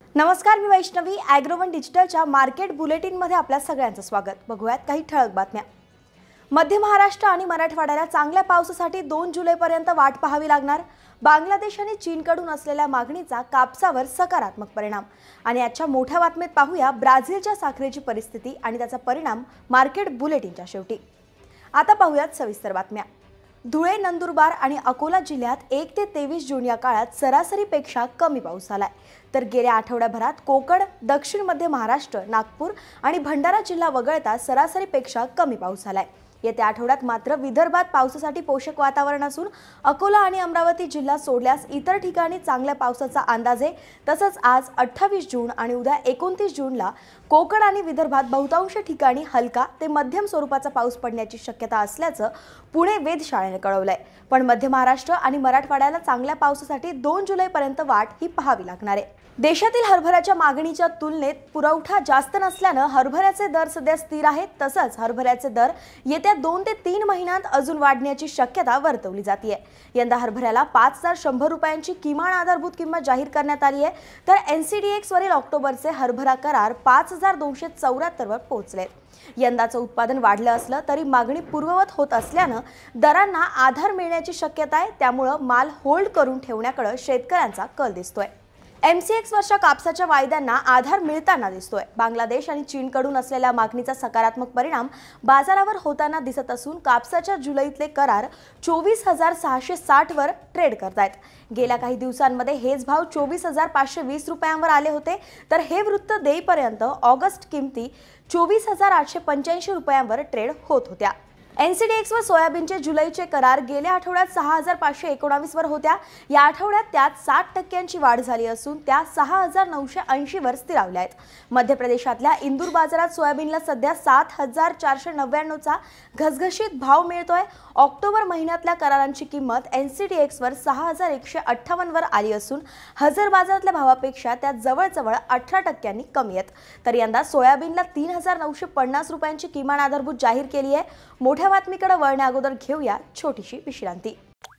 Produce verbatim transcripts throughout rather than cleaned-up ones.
नमस्कार, मी वैष्णवी. ॲग्रोवन डिजिटलच्या मार्केट बुलेटिनमध्ये आपल्या सगळ्यांचं स्वागत. बघूयात काही ठळक बातम्या. मध्य महाराष्ट्र आणि मराठवाड्याला चांगल्या पावसासाठी दोन जुलैपर्यंत वाट पाहावी लागणार. बांगलादेश आणि चीनकडून असलेल्या मागणीचा कापसावर सकारात्मक परिणाम. आणि आजच्या मोठ्या बातमीत पाहूया ब्राझीलच्या साखरेची परिस्थिती आणि त्याचा परिणाम मार्केट बुलेटिनच्या शेवटी. आता पाहूयात सविस्तर बातम्या. धुळे, नंदुरबार आणि अकोला जिल्ह्यात एक ते तेवीस जून या काळात सरासरीपेक्षा कमी पाऊस झालाय. तर गेल्या आठवड्याभरात कोकण, दक्षिण मध्य महाराष्ट्र, नागपूर आणि भंडारा जिल्हा वगळता सरासरीपेक्षा कमी पाऊस झालाय. येत्या आठवड्यात मात्र विदर्भात पावसासाठी पोषक वातावरण असून अकोला आणि अमरावती जिल्हा सोडल्यास इतर ठिकाणी चांगल्या पावसाचा अंदाज आहे. तसंच आज अठ्ठावीस जून आणि उद्या एकोणतीस जूनला कोकण आणि विदर्भात बहुतांश ठिकाणी हलका ते मध्यम स्वरूपाचा पाऊस पडण्याची शक्यता असल्याचं पुणे वेधशाळेने कळवलंय. पण मध्य महाराष्ट्र आणि मराठवाड्याला चांगल्या पावसासाठी दोन जुलैपर्यंत वाट ही पाहावी लागणार आहे. देशातील हरभऱ्याच्या मागणीच्या तुलनेत पुरवठा जास्त नसल्यानं हरभऱ्याचे दर सध्या स्थिर आहेत. तसंच हरभऱ्याचे दर येत्या दोन ते तीन महिन्यात अजून वाढण्याची शक्यता वर्तवली जाते. यंदा हरभऱ्याला पाच हजार शंभर रुपयांची किमान आधारभूत किंमत जाहीर करण्यात आली आहे. तर एनसीडीएक्स वरील ऑक्टोबरचे हरभरा करार पाच हजार दोनशे चौऱ्याहत्तर वर पोहोचले. यंदाचं उत्पादन वाढलं असलं तरी मागणी पूर्ववत होत असल्यानं दरांना आधार मिळण्याची शक्यता आहे. त्यामुळे माल होल्ड करून ठेवण्याकडे शेतकऱ्यांचा कल दिसतोय. एमसीएक्स वरच्या कापसाच्या वायद्यांना आधार मिळताना दिसतोय. बांगलादेश आणि चीनकडून असलेल्या मागणीचा सकारात्मक परिणाम बाजारावर होताना दिसत असून कापसाच्या जुलैतले करार चोवीस हजार सहाशे साठ वर ट्रेड करतायत. गेल्या काही दिवसांमध्ये हेच भाव चोवीस हजार पाचशे वीस रुपयांवर आले होते. तर हे वृत्त देईपर्यंत ऑगस्ट किमती चोवीस हजार आठशे पंच्याऐंशी रुपयांवर ट्रेड होत होत्या. एनसीडीएक्स वर सोयाबीनचे जुलैचे करार गेल्या आठवड्यात सहा हजार पाचशे एकोणावीस वर होत्या. या आठवड्यात त्यात साठ टक्क्यांची वाढ झाली असून त्या सहा हजार नऊशे ऐंशी वर स्थिरावल्या आहेत. मध्य प्रदेशातल्या इंदूर बाजारात सोयाबीनला सध्या सात हजार चारशे नव्याण्णवचा घसघशीत भाव मिळतोय. ऑक्टोबर महिन्यातल्या करारांची किंमत एनसीडीएक्स वर सहा हजार एकशे अठ्ठावन्न वर आली असून हजर बाजारातल्या भावापेक्षा त्या जवळजवळ अठरा टक्क्यांनी कमी आहेत. तर यंदा सोयाबीनला तीन हजार नऊशे पन्नास रुपयांची किमान आधारभूत जाहीर केली आहे. मोठ्या बातमीकडे वळण्या अगोदर घेऊया छोटीशी विश्रांती.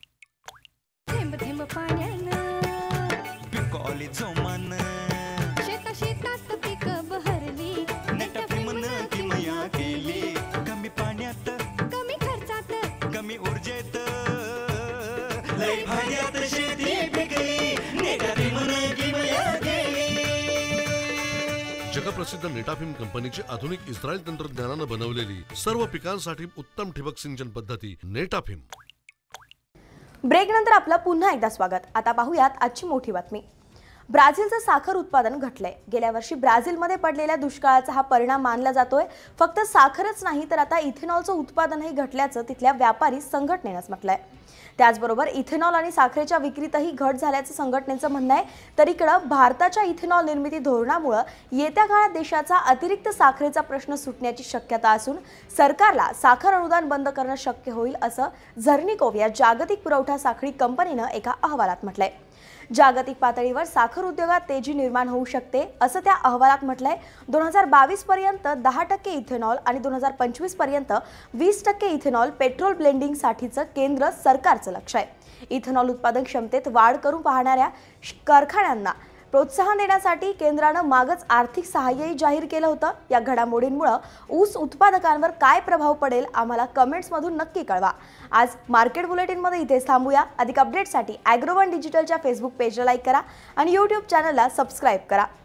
जगप्रसिद्ध नेटाफिम कंपनीची आधुनिक इस्रायल तंत्रज्ञानाने बनवलेली सर्व पिकांसाठी उत्तम ठिबक सिंचन पद्धती नेटाफिम. ब्रेक नंतर आपलं पुन्हा एकदा स्वागत. आता पाहूयात आजची मोठी बातमी. ब्राझीलचं साखर उत्पादन घटलंय. गेल्या वर्षी ब्राझीलमध्ये पडलेल्या दुष्काळाचा हा परिणाम मानला जातोय. फक्त साखरच नाही तर आता इथेनॉलचं उत्पादनही घटल्याचं तिथल्या व्यापारी संघटनेनं म्हटलंय. त्याचबरोबर इथेनॉल आणि साखरेच्या विक्रीतही घट झाल्याचं संघटनेचं म्हणणं आहे. तर इकडं भारताच्या इथेनॉल निर्मिती धोरणामुळे येत्या काळात देशाचा अतिरिक्त साखरेचा प्रश्न सुटण्याची शक्यता असून सरकारला साखर अनुदान बंद करणं शक्य होईल असं झर्निकोव या जागतिक पुरवठा साखळी कंपनीनं एका अहवालात म्हटलंय. जागतिक पातळीवर साखर उद्योगात तेजी निर्माण होऊ शकते असं त्या अहवालात म्हटलंय. दोन हजार बावीस पर्यंत दहा टक्के इथेनॉल आणि दोन हजार पंचवीस पर्यंत वीस टक्के इथेनॉल पेट्रोल ब्लेंडिंग साठीचं केंद्र सरकारचं लक्ष आहे. इथेनॉल उत्पादन क्षमतेत वाढ करून पाहणाऱ्या कारखान्यांना प्रोत्साहन देण्यासाठी केंद्रानं मागच आर्थिक सहाय्यही जाहीर केलं होतं. या घडामोडींमुळे ऊस उत्पादकांवर काय प्रभाव पडेल आम्हाला कमेंट्समधून नक्की कळवा. आज मार्केट बुलेटिनमध्ये इथेच थांबूया. अधिक अपडेटसाठी ॲग्रोवन डिजिटलच्या फेसबुक पेजला लाईक करा आणि यूट्यूब चॅनलला सबस्क्राईब करा.